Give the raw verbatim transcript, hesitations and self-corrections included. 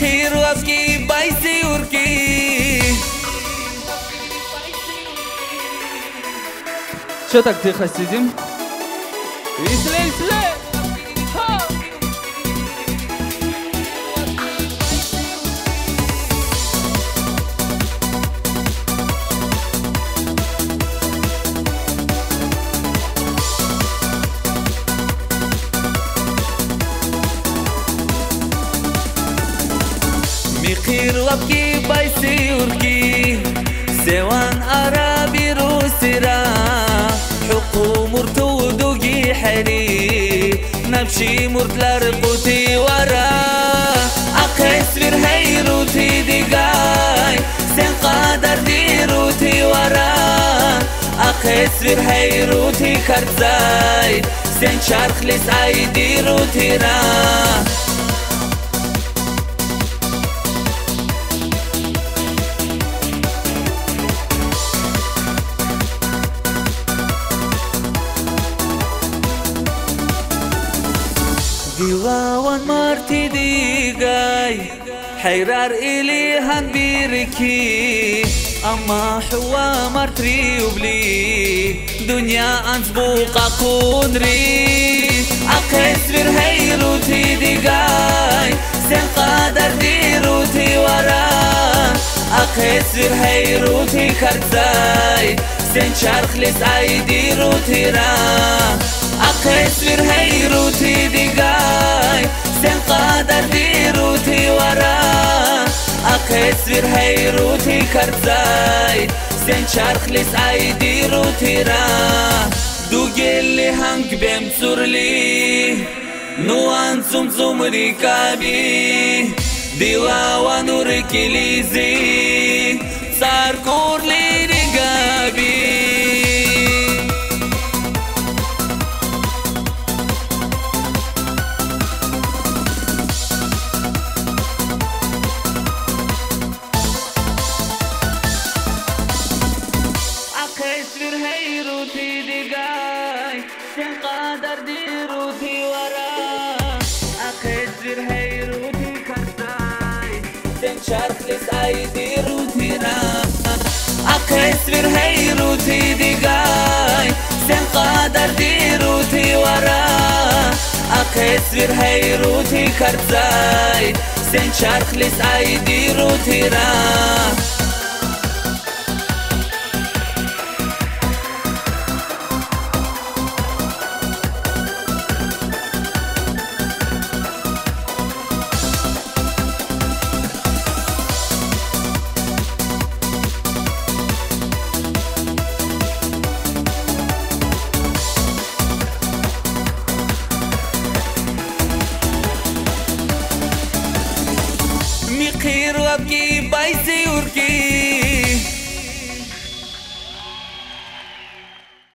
مخير وابكي بايسي وركي. Что так тихо сидим? Веселей, веселей! مخير وابكي بايسي وركي سوان عربي روسرا حقو مرتو دوغي حري نمشي مرتلار قوتي ورا أقس فير هيروتي ديغاي سن قادر ديروتي ورا أقس فير هيروتي كرزاي سن شارخ لسعي ديروتي را ديوان مرتي ديغاي حيرار إلي هنبيركي أما حوا مرتري وبلي دنيا أنسبوق أقونري أقس فير هيروتي ديغاي سن قادر ديروتي ورا أقس فير هيروتي كرزاي سن شارخ لسعي ديروتي را أقس فير هيروتي ديغاي سن قادر ديروتي ورا أقس فير هيروتي كرزاي سن شارخ لسعي ديروتي را دوغيلي هنك بمسورلي نوان زم زم ركابي ديوا ونورك ليزي صار كورلي رقابي أقس فير هيروتي ديغاي سن قادر ديروتي ورا أقس فير هيروتي كرزاي سن شارخ لسعي ديروتي را أقس فير هيروتي ديغاي سن قادر ديروتي ورا أقس فير هيروتي كرزاي سن شارخ لسعي ديروتي را مخير وابكي